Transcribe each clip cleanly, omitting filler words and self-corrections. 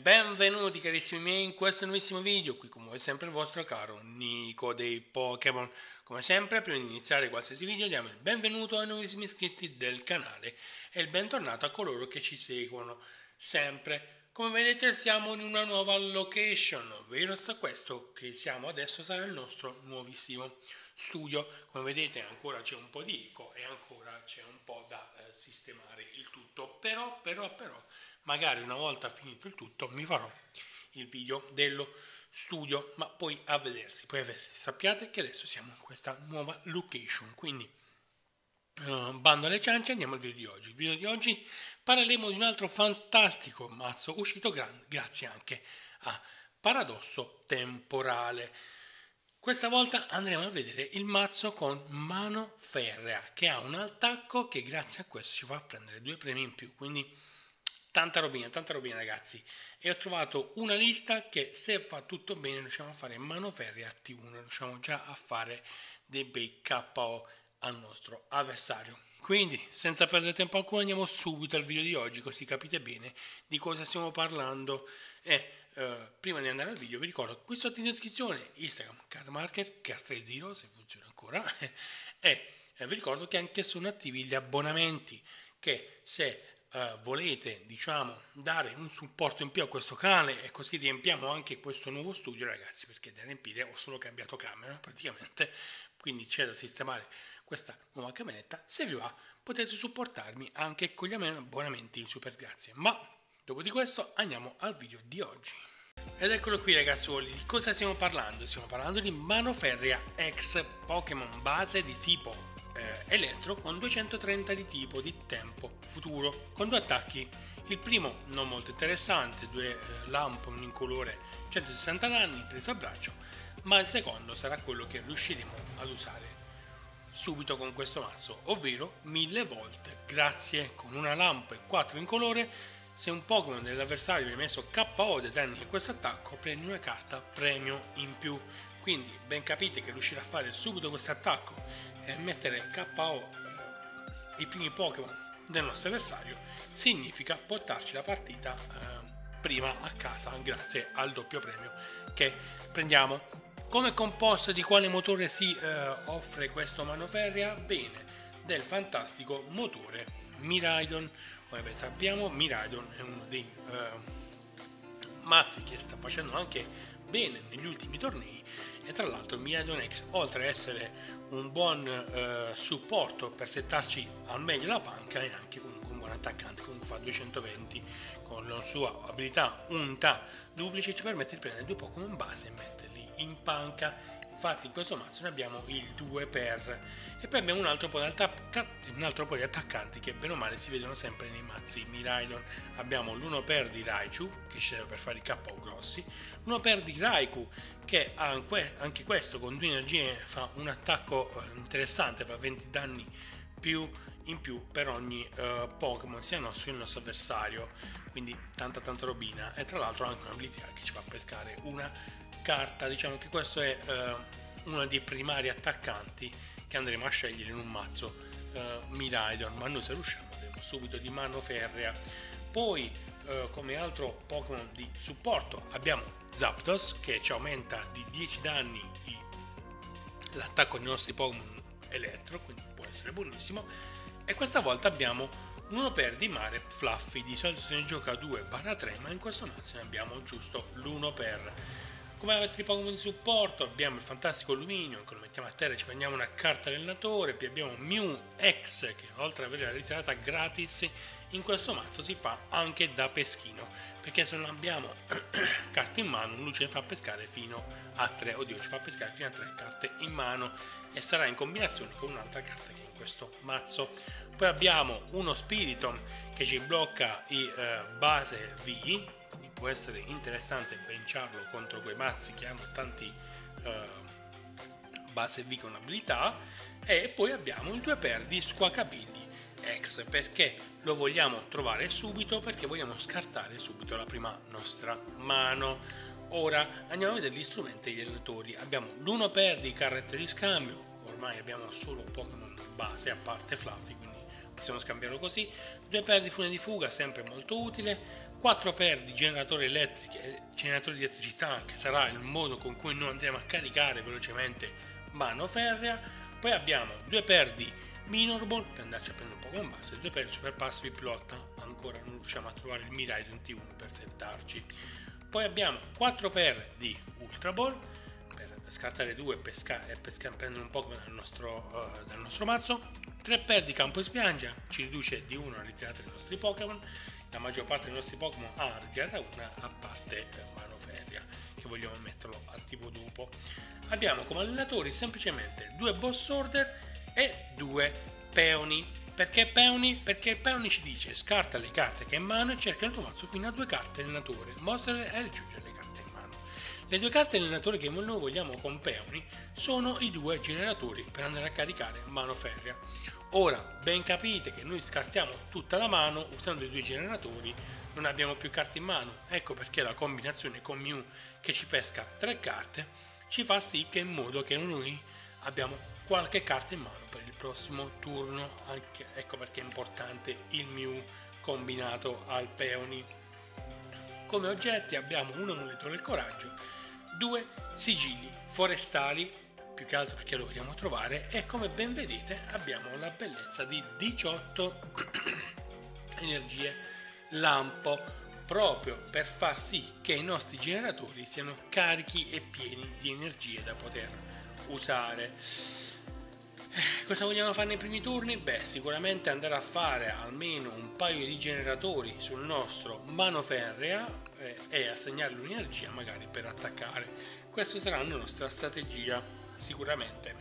benvenuti carissimi miei in questo nuovissimo video, qui come sempre il vostro caro Nico dei Pokémon. Come sempre, prima di iniziare qualsiasi video diamo il benvenuto ai nuovissimi iscritti del canale e il bentornato a coloro che ci seguono sempre. Come vedete siamo in una nuova location, ovvero questo che siamo adesso sarà il nostro nuovissimo studio. Come vedete ancora c'è un po' di eco e ancora c'è un po' da sistemare il tutto, però magari una volta finito il tutto mi farò il video dello studio, ma poi a vedersi. Sappiate che adesso siamo in questa nuova location, quindi bando alle ciance, andiamo al video di oggi. Il video di oggi parleremo di un altro fantastico mazzo uscito grazie anche a Paradosso Temporale. Questa volta andremo a vedere il mazzo con Mano Ferrea, che ha un attacco che grazie a questo ci fa prendere 2 premi in più, quindi tanta robina ragazzi. E ho trovato una lista che, se fa tutto bene, riusciamo a fare Mano Ferrea T1, riusciamo già a fare dei bei KO al nostro avversario. Quindi senza perdere tempo alcuno andiamo subito al video di oggi, così capite bene di cosa stiamo parlando. E prima di andare al video vi ricordo qui sotto in descrizione Instagram, Card Market, Card30 se funziona ancora e vi ricordo che anche sono attivi gli abbonamenti, che se volete dare un supporto in più a questo canale e così riempiamo anche questo nuovo studio, ragazzi, perché da riempire ho solo cambiato camera praticamente, quindi c'è da sistemare questa nuova cameretta. Se vi va potete supportarmi anche con gli abbonamenti, super grazie. Ma dopo di questo andiamo al video di oggi. Ed eccolo qui ragazzuoli, di cosa stiamo parlando? Stiamo parlando di Mano Ferrea ex Pokémon base di tipo elettro con 230 di tipo di tempo futuro, con 2 attacchi. Il primo non molto interessante, 2 lamp in colore 160 danni presa a braccio, ma il secondo sarà quello che riusciremo ad usare subito con questo mazzo, ovvero 1000 volt. Grazie, con una lamp e 4 in colore, se un Pokémon dell'avversario viene messo KO dei danni a questo attacco, prendi una carta premio in più. Quindi ben capite che riuscire a fare subito questo attacco e mettere KO i primi Pokémon del nostro avversario significa portarci la partita prima a casa, grazie al doppio premio che prendiamo. Come è composto, di quale motore si offre questo Mano Ferrea? Bene, del fantastico motore Miraidon. Come ben sappiamo, Miraidon è uno dei mazzi che sta facendo anche bene negli ultimi tornei, e tra l'altro Miraidon X, oltre ad essere un buon supporto per settarci al meglio la panca, è anche comunque un buon attaccante. Comunque fa 220 con la sua abilità Unità Duplice, ci permette di prendere 2 Pokémon base e metterli in panca. Infatti in questo mazzo ne abbiamo il 2x e poi abbiamo un altro po' di attaccanti che bene o male si vedono sempre nei mazzi Miraidon. Abbiamo l'1x di Raichu, che ci serve per fare i KO grossi, l'1x di Raikou, che anche questo con 2 energie fa un attacco interessante, fa 20 danni in più per ogni Pokémon, sia nostro che il nostro avversario, quindi tanta robina. E tra l'altro anche un'abilità che ci fa pescare una carta. Diciamo che questo è uno dei primari attaccanti che andremo a scegliere in un mazzo Miraidon, ma noi se riusciamo avremo subito di Mano Ferrea. Poi come altro Pokémon di supporto abbiamo Zapdos, che ci aumenta di 10 danni l'attacco dei nostri Pokémon elettro, quindi può essere buonissimo. E questa volta abbiamo un 1x di Mare Fluffy. Di solito se ne gioca 2/3, ma in questo mazzo ne abbiamo giusto l'1x. Come altri Pokémon di supporto abbiamo il fantastico Luminio, che lo mettiamo a terra e ci prendiamo una carta allenatore. Poi abbiamo Mew X, che oltre ad avere la ritirata gratis in questo mazzo si fa anche da peschino, perché se non abbiamo carte in mano lui ci fa pescare fino a 3, ci fa pescare fino a 3 carte in mano, e sarà in combinazione con un'altra carta che è in questo mazzo. Poi abbiamo uno Spiritomb che ci blocca i base V, può essere interessante benciarlo contro quei mazzi che hanno tanti base V con abilità. E poi abbiamo il 2x di Squawkabilly X, perché lo vogliamo trovare subito, perché vogliamo scartare subito la prima nostra mano. Ora andiamo a vedere gli strumenti degli allenatori. Abbiamo l'1x di carrette di scambio, ormai abbiamo solo Pokémon base a parte Fluffy, quindi possiamo scambiarlo così, 2 per di fune di fuga, sempre molto utile, 4 per di generatori elettrici, generatori di elettricità, che sarà il modo con cui noi andremo a caricare velocemente mano ferrea. Poi abbiamo 2 per di minor ball per andarci a prendere un po' con base, 2 per di super passive pilota, ancora non riusciamo a trovare il Mirai 21 per settarci. Poi abbiamo 4 per di ultra ball per scartare 2 e prendere un po' dal nostro mazzo, 3 per di campo in spiaggia, ci riduce di 1 la ritirata dei nostri Pokémon. La maggior parte dei nostri Pokémon ha ritirata una, a parte mano ferrea, che vogliamo metterlo attivo dopo. Abbiamo come allenatori semplicemente 2 boss order e 2 peoni. Perché peoni? Perché il peoni ci dice scarta le carte che hai in mano e cerca nel tuo mazzo fino a 2 carte allenatore, mostrale e aggiunge le carte in mano. Le 2 carte allenatore che noi vogliamo con peoni sono i 2 generatori per andare a caricare mano ferrea. Ora, ben capite che noi scartiamo tutta la mano usando i 2 generatori, non abbiamo più carte in mano, ecco perché la combinazione con Mew che ci pesca 3 carte ci fa sì che in modo che noi abbiamo qualche carta in mano per il prossimo turno, anche, ecco perché è importante il Mew combinato al peoni. Come oggetti abbiamo un amuleto del coraggio, 2 sigilli forestali, più che altro perché lo vogliamo trovare, e come ben vedete abbiamo la bellezza di 18 energie lampo, proprio per far sì che i nostri generatori siano carichi e pieni di energie da poter usare. Cosa vogliamo fare nei primi turni? Beh, sicuramente andare a fare almeno un paio di generatori sul nostro mano ferrea e assegnargli un'energia magari per attaccare. Questa sarà la nostra strategia sicuramente.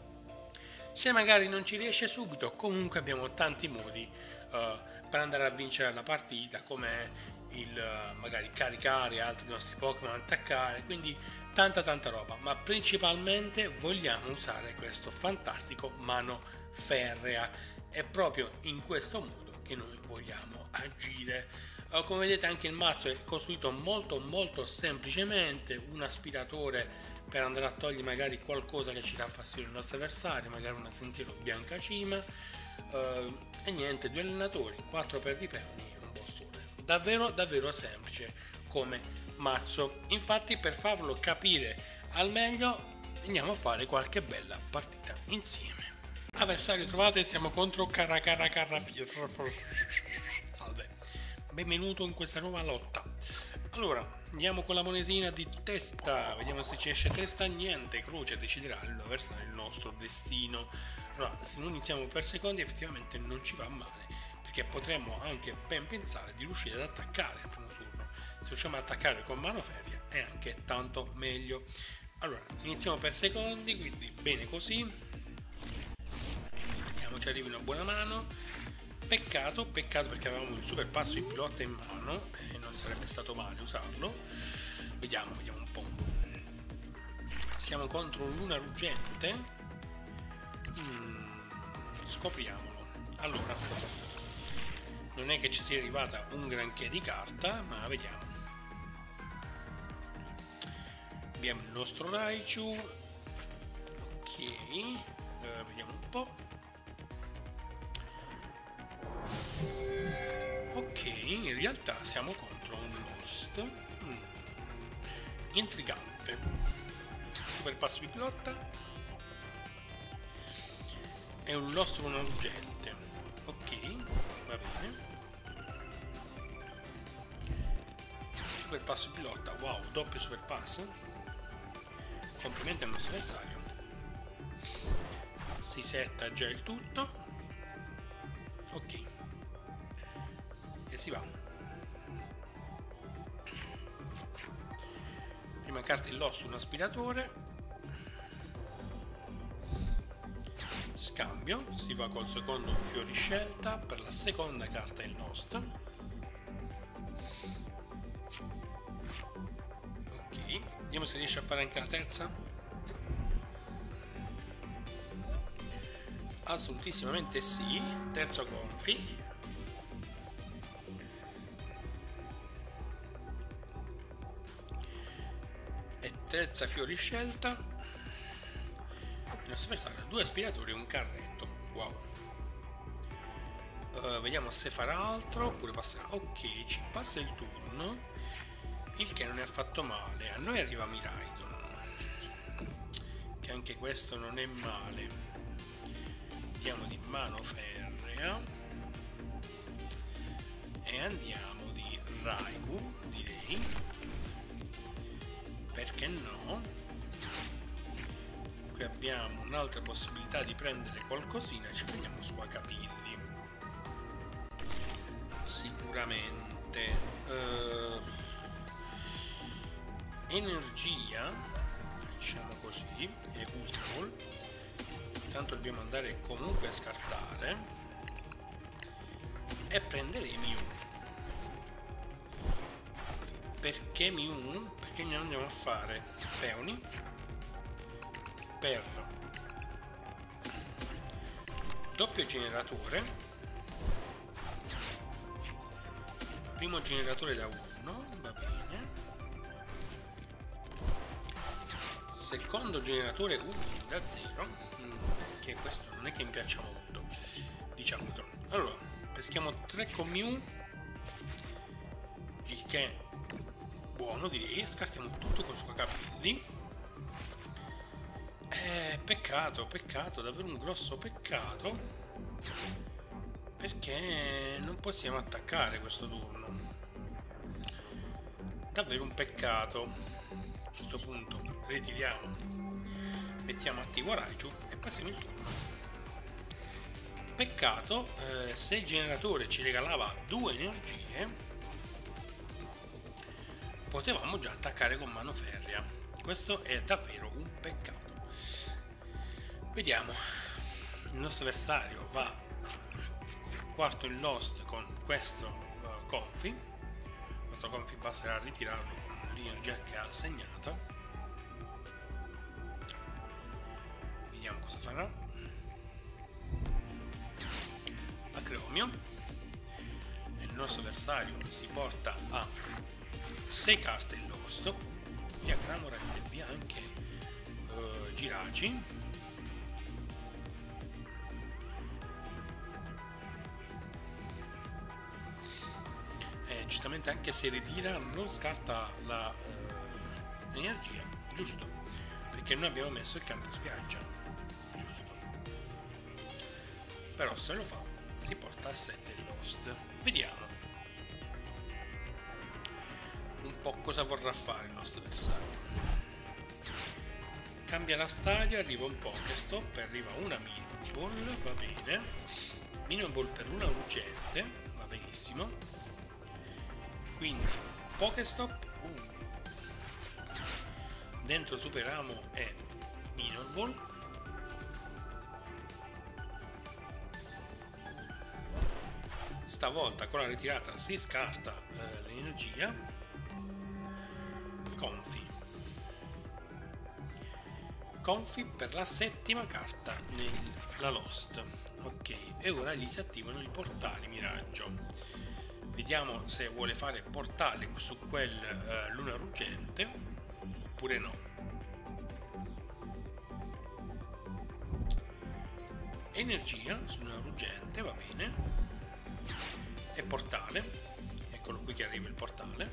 Se magari non ci riesce subito, comunque abbiamo tanti modi per andare a vincere la partita, come il magari caricare altri nostri Pokémon, attaccare, quindi tanta roba, ma principalmente vogliamo usare questo fantastico mano ferrea. È proprio in questo modo che noi vogliamo agire. Come vedete anche il mazzo è costruito molto semplicemente, un aspiratore per andare a togliere magari qualcosa che ci dà fastidio al nostro avversario, magari una sentiero bianca cima, e niente, 2 allenatori, 4 per di peoni e un boss order. Davvero semplice come mazzo. Infatti, per farlo capire al meglio andiamo a fare qualche bella partita insieme. Avversario trovate, siamo contro Salve, benvenuto in questa nuova lotta. Allora, andiamo con la monetina di testa, vediamo se ci esce testa. Niente, croce deciderà l'avversario, il nostro destino. Allora, se non iniziamo per secondi effettivamente non ci va male, perché potremmo anche ben pensare di riuscire ad attaccare il primo turno. Se riusciamo ad attaccare con mano ferrea è anche tanto meglio. Allora, iniziamo per secondi, quindi bene così. Vediamo ci arrivi una buona mano. Peccato perché avevamo il super passo in pilota in mano e non sarebbe stato male usarlo. Vediamo un po'. Siamo contro un luna ruggente. Scopriamolo. Allora, non è che ci sia arrivata un granché di carta, ma vediamo. Abbiamo il nostro Raichu. Ok, vediamo un po'. Ok, in realtà siamo contro un Lost. Intrigante. Super passo di pilota. È un Lost con una ruggente. Ok, va bene. Super passo di pilota. Wow, doppio super pass. Complimenti al nostro avversario. Si setta già il tutto. Ok, e si va. Prima carta il Lost, un aspiratore. Scambio, si va col secondo fiori scelta. Per la seconda carta il Lost. Ok, vediamo se riesce a fare anche la terza. Assolutissimamente sì. Terzo Gonfi. E terza fiori scelta. Il nostro avversario ha 2 aspiratori e un carretto. Wow. vediamo se farà altro oppure passerà. Ok, ci passa il turno, il che non è affatto male. A noi arriva Miraidon, che anche questo non è male. Andiamo di Mano Ferrea e andiamo di Raikou, direi, perché no? Qui abbiamo un'altra possibilità di prendere qualcosina, ci prendiamo Squacapilli sicuramente. Energia, facciamo così, e Ultra Ball. Intanto dobbiamo andare comunque a scartare e prendere Mew. Perché Mew? Perché ne andiamo a fare Peony per doppio generatore, primo generatore da 1, va bene, secondo generatore da 0, che questo non è che mi piaccia molto, diciamolo. Allora, peschiamo 3 con Mew, il che è buono direi, scartiamo tutto con Squacapilli. Peccato, davvero un grosso peccato, perché non possiamo attaccare questo turno. Davvero un peccato. A questo punto ritiriamo, mettiamo attivo Raichu e passiamo il turno. Peccato, se il generatore ci regalava 2 energie, potevamo già attaccare con Mano Ferrea. Questo è davvero un peccato. Vediamo, il nostro avversario va quarto in Lost con questo Comfy. Il nostro Comfy basterà ritirarlo con l'energia che ha assegnato. Vediamo cosa farà. Acromio. E il nostro avversario si porta a 6 carte in Lost. Via Cramoran e via anche Giraci. Giustamente anche se ritira non scarta l'energia, giusto? Perché noi abbiamo messo il campo spiaggia, giusto? Però se lo fa si porta a 7 il Lost. Vediamo un po' cosa vorrà fare il nostro avversario. Cambia la stadio, arriva un Pokestop, arriva una Minion Ball, va bene. Minion Ball per una ruggente, va benissimo. Quindi Pokestop, dentro Super Amo e Minion Ball. Stavolta con la ritirata si scarta l'energia. Comfy per la 7ª carta nella Lost. Ok, e ora gli si attivano i portali miraggio. Vediamo se vuole fare portale su quel Luna Ruggente oppure no. Energia su Luna Ruggente, va bene. E portale. Eccolo qui che arriva il portale.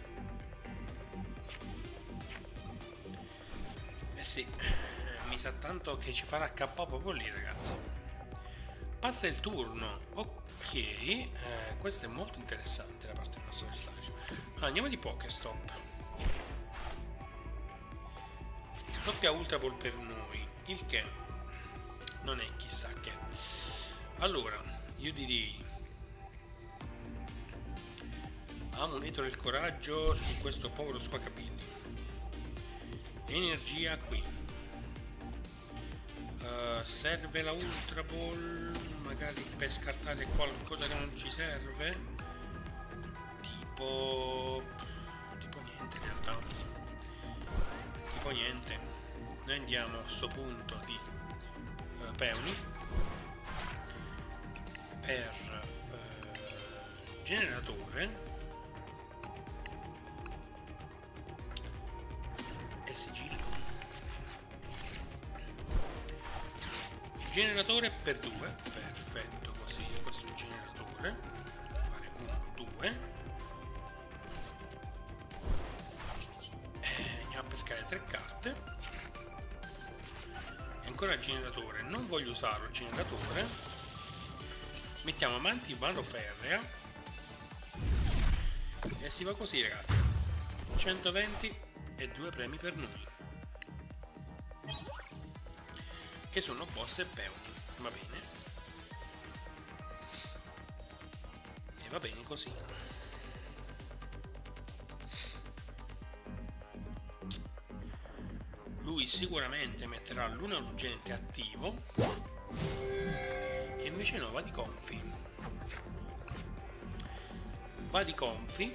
Eh sì, mi sa tanto che ci farà K proprio lì, ragazzi. Passa il turno. Ok, questo è molto interessante da parte del nostro avversario. Allora, andiamo di Pokestop. Doppia Ultra Ball per noi, il che non è chissà che. Allora, io direi Amuleto del Coraggio su questo povero Squacapilli. Energia qui. Serve la Ultra Ball magari per scartare qualcosa che non ci serve, tipo niente in realtà, tipo niente. Noi andiamo a sto punto di Peony per generatore e sigillo. Generatore per 2, perfetto, così questo è il generatore. utilizzare 3 carte. E ancora il generatore, non voglio usarlo il generatore. Mettiamo avanti mano ferrea e si va così, ragazzi. 120 e 2 premi per noi, che sono boss e peoni. Va bene, e va bene così. Lui sicuramente metterà l'una urgente attivo e invece no, va di Confi. Va di Confi.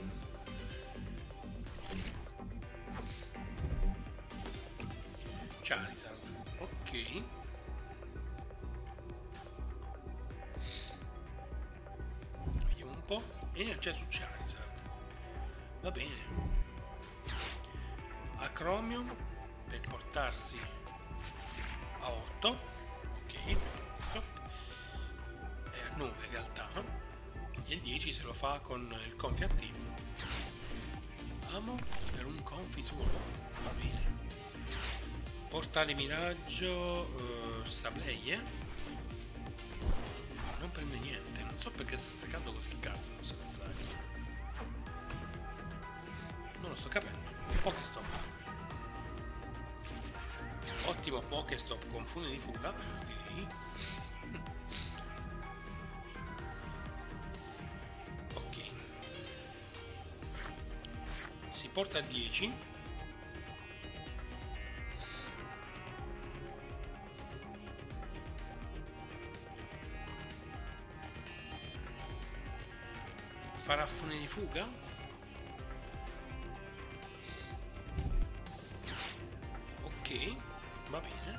Charizard, ok. Vediamo un po'. Energia su Charizard, va bene. Acromion per portarsi a 8, ok, questo è a 9 in realtà, e il 10 se lo fa con il Confi attivo. Amo per un Confi solo, va bene. Portale miraggio, Sableie, non prende niente, non so perché sta sprecando così carte il nostro avversario, non lo sto capendo. Pokestop, ottimo Pokestop con fune di fuga, ok. Ok, si porta a 10. Farà fune di fuga? Ok, va bene.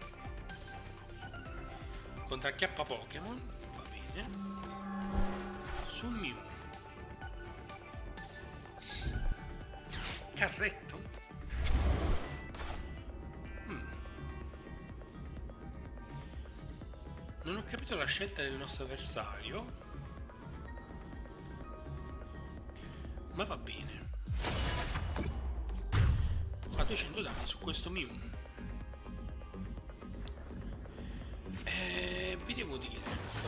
Contracchiappa Pokémon, va bene. Su Mew. Carretto? Non ho capito la scelta del nostro avversario, ma va bene. Fa 200 danni su questo Mew. Vi devo dire,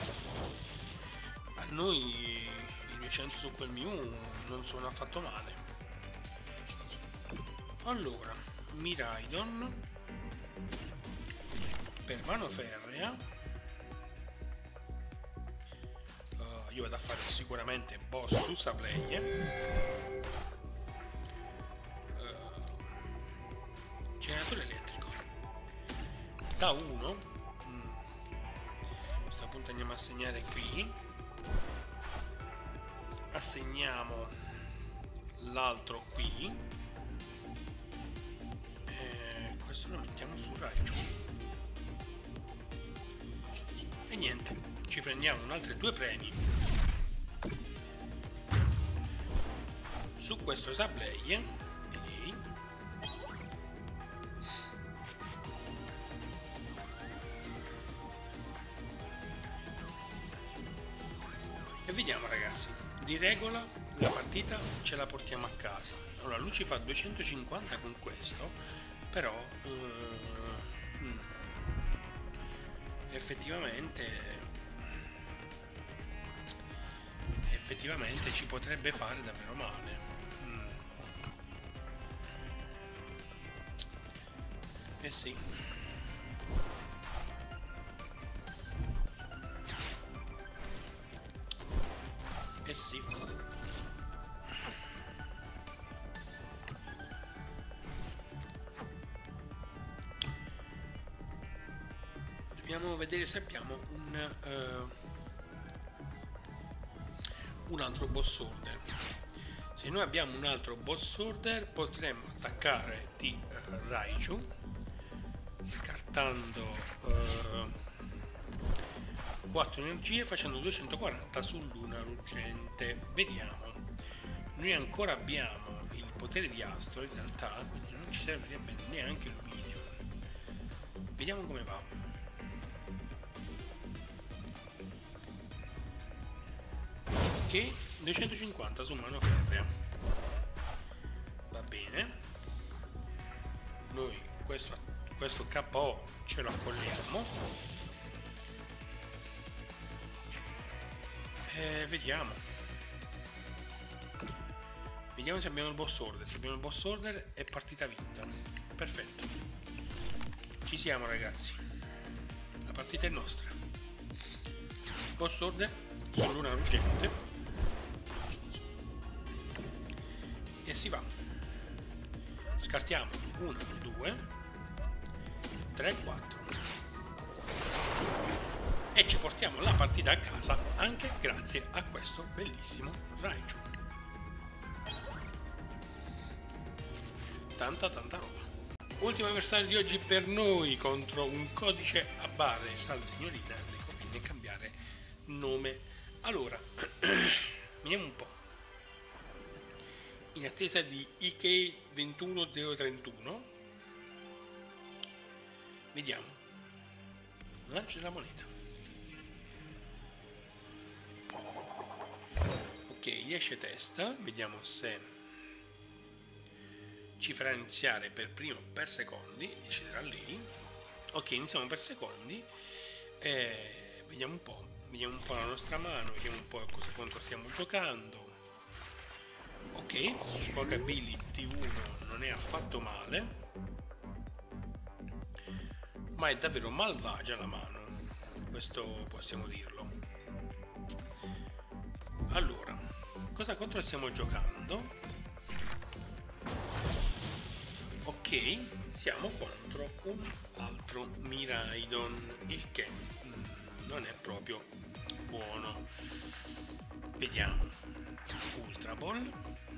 a noi i 200 su quel Mew non sono affatto male. Allora, Miraidon per mano ferrea. Io vado a fare sicuramente boss su Sableie. Generatore elettrico da 1. A questo punto andiamo a segnare qui. Assegniamo l'altro qui. Questo lo mettiamo su Raichu. E niente, ci prendiamo un altri 2 premi su questo Sableie. E vediamo, ragazzi, di regola la partita ce la portiamo a casa. Allora, lui ci fa 250 con questo, però effettivamente ci potrebbe fare davvero male. Eh sì. Eh sì. Dobbiamo vedere se abbiamo un altro boss order. Se noi abbiamo un altro boss order potremmo attaccare di Raichu scartando 4 energie facendo 240 sull'una ruggente. Vediamo, noi ancora abbiamo il potere di Astro in realtà, quindi non ci servirebbe neanche Luminio. Vediamo come va. Ok, 250 su mano ferrea, va bene. noi questo KO ce lo accolliamo e vediamo se abbiamo il boss order. Se abbiamo il boss order è partita vinta. Perfetto, ci siamo ragazzi, la partita è nostra. Boss order su Luna Ruggente e si va. Scartiamo 1, 2, 3, 4 e ci portiamo la partita a casa anche grazie a questo bellissimo Raichu. Tanta roba. Ultimo avversario di oggi per noi contro un codice a barre. Salve signorina, le conviene cambiare nome. Allora vediamo un po'. In attesa di IK 21031 vediamo. Lancio della moneta. Ok, gli esce testa, vediamo se ci farà iniziare per primo per secondi, deciderà lei. Ok, iniziamo per secondi e vediamo un po' la nostra mano, vediamo un po' quanto stiamo giocando. Ok, Pokeability 1 non è affatto male, ma è davvero malvagia la mano, questo possiamo dirlo. Allora, contro stiamo giocando? Ok, siamo contro un altro Miraidon, il che non è proprio buono. Vediamo. Ultra Ball.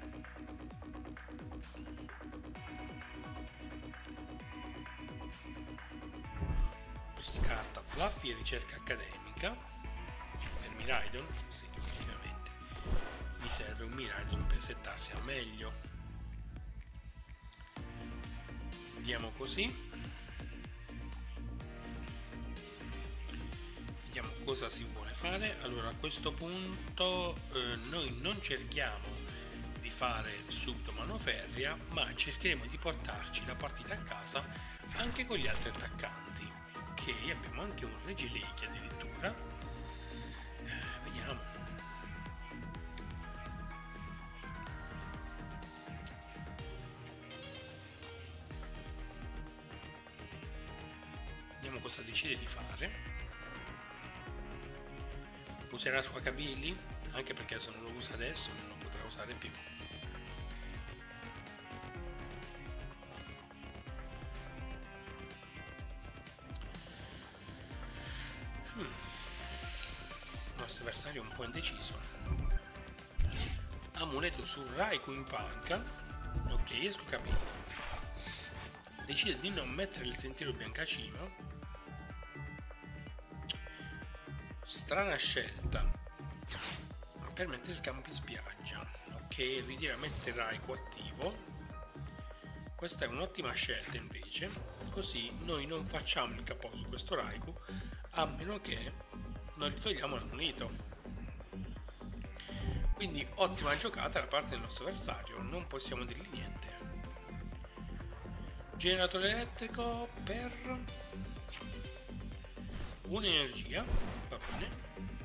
Scarta Fluffy e ricerca accademica. Per Miraidon? Sì, effettivamente. Mi serve un Miraidon per settarsi al meglio. Vediamo così. Vediamo cosa si vuole fare. Allora a questo punto noi non cerchiamo di fare subito mano ferrea, ma cercheremo di portarci la partita a casa anche con gli altri attaccanti. Ok, abbiamo anche un Regieleki addirittura. Vediamo. Vediamo cosa decide di fare. Userà sua Kabili, anche perché se non lo usa adesso non lo potrà usare più. Il nostro avversario è un po' indeciso. Amuleto su Raikou in panca. Ok, esco Kabili. Decide di non mettere il sentiero biancacino. Strana scelta per mettere il campo in spiaggia. Ok, ritira mette Raikou attivo. Questa è un'ottima scelta invece, così noi non facciamo il capo su questo Raikou a meno che non gli togliamo l'amuleto. Quindi ottima giocata da parte del nostro avversario, non possiamo dirgli niente. Generatore elettrico per un'energia, va bene.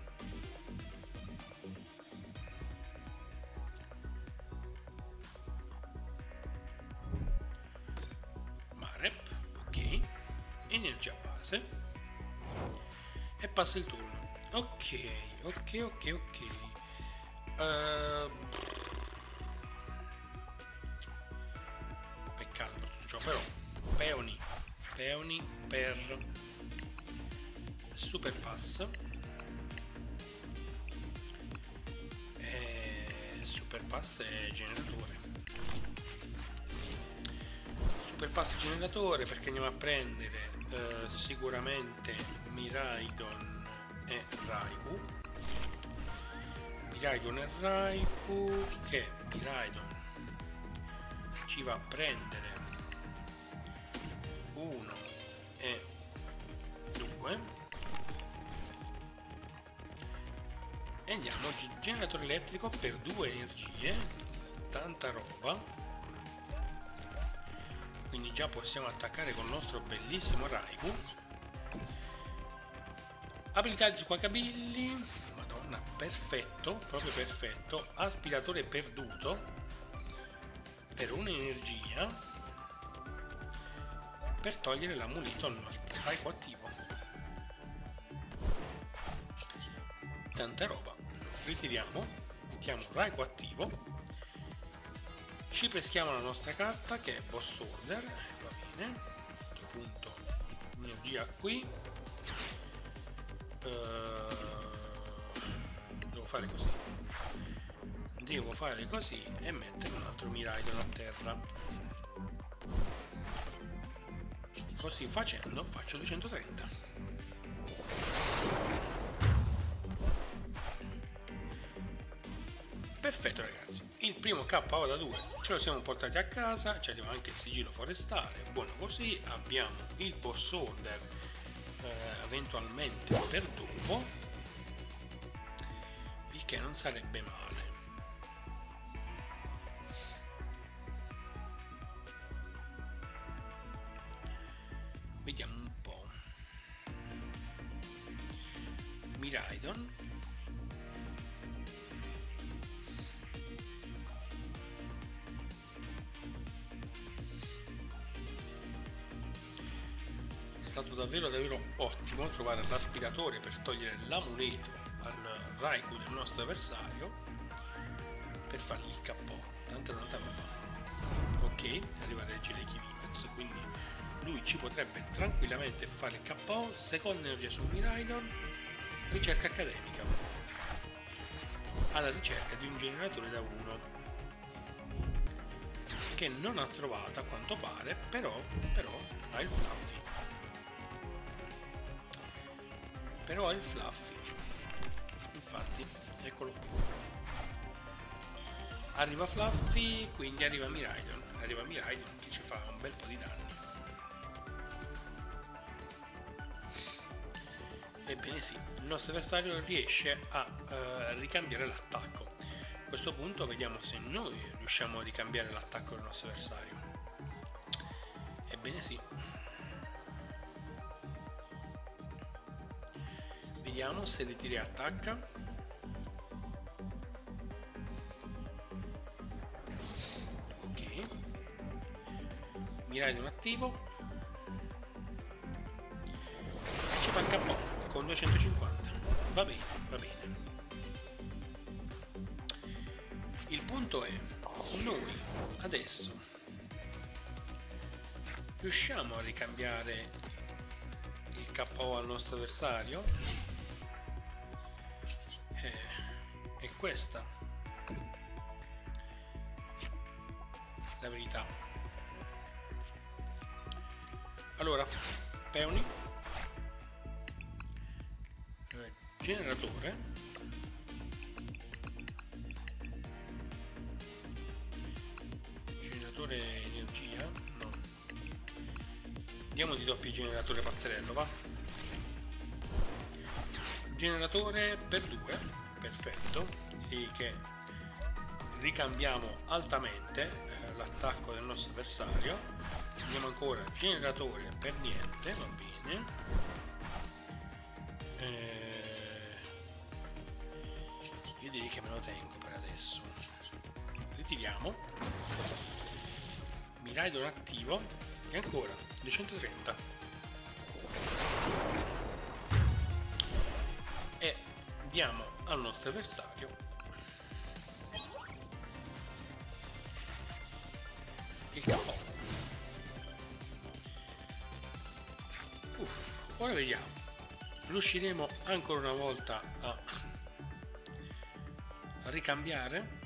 Marep, ok. Energia base. E passa il turno. Ok. Peccato per tutto ciò, però peoni per super pass. Super pass e generatore. Super pass e generatore perché andiamo a prendere sicuramente Miraidon e Raikou. Che Miraidon ci va a prendere 1 e 2 e andiamo generatore elettrico per 2 energie, tanta roba. quindi già possiamo attaccare con il nostro bellissimo Raikou. Abilità di Squawkabilly, madonna, perfetto, proprio perfetto. Aspiratore perduto per un'energia per togliere l'amuleto al nostro Raikou attivo. Tanta roba. Ritiriamo, mettiamo Raikou attivo, ci peschiamo la nostra carta che è Boss Order, va bene, a questo punto energia qui, devo fare così e mettere un altro Miraidon a terra, così facendo faccio 230. Perfetto ragazzi, il primo KO da 2 ce lo siamo portati a casa, ci arriva anche il sigillo forestale, buono così. Abbiamo il Boss Order eventualmente per dopo, il che non sarebbe male. Vediamo un po'. Miraidon, è stato davvero ottimo trovare l'aspiratore per togliere l'amuleto al Raikou del nostro avversario per fargli il KO. Tanta roba. Ok, arriva Reggile Kivimax, quindi lui ci potrebbe tranquillamente fare il KO. Seconda energia su Miraidon, ricerca accademica, alla ricerca di un generatore da 1 che non ha trovato a quanto pare, però ha il Fluffy. Infatti eccolo qui, arriva Fluffy, quindi arriva Miraidon che ci fa un bel po' di danni. Ebbene sì, il nostro avversario riesce a ricambiare l'attacco. A questo punto vediamo se noi riusciamo a ricambiare l'attacco del nostro avversario. Ebbene sì, vediamo se ritira e attacca. Ok, Miraidon attivo, ci fa il KO con 250. Va bene. Il punto è, noi adesso riusciamo a ricambiare il KO al nostro avversario? E questa la verità. Allora, Peony, generatore, energia, no, diamo di doppio generatore pazzerello, va? Generatore per 2, perfetto, direi che ricambiamo altamente l'attacco del nostro avversario. Andiamo ancora, generatore per niente, va bene. Io direi che me lo tengo per adesso. Ritiriamo, Miraidon attivo e ancora 230 e diamo al nostro avversario il KO. Ora vediamo, riusciremo ancora una volta a ricambiare,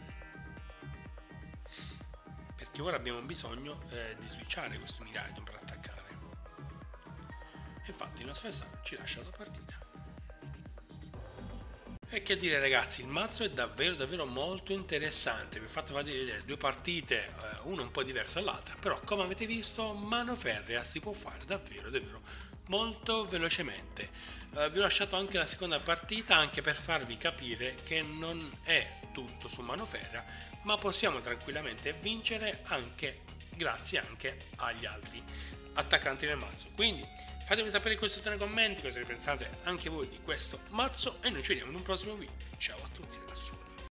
perché ora abbiamo bisogno di switchare questo Miraidon per attaccare. Infatti il nostro avversario ci lascia la partita. E che dire ragazzi, il mazzo è davvero molto interessante. Vi ho fatto vedere due partite, una un po' diversa dall'altra, però come avete visto mano ferrea si può fare davvero molto velocemente. Vi ho lasciato anche la seconda partita, anche per farvi capire che non è tutto su mano ferrea, ma possiamo tranquillamente vincere anche grazie anche agli altri attaccanti del mazzo. Quindi fatemi sapere qui sotto nei commenti cosa ne pensate anche voi di questo mazzo e noi ci vediamo in un prossimo video. Ciao a tutti ragazzi.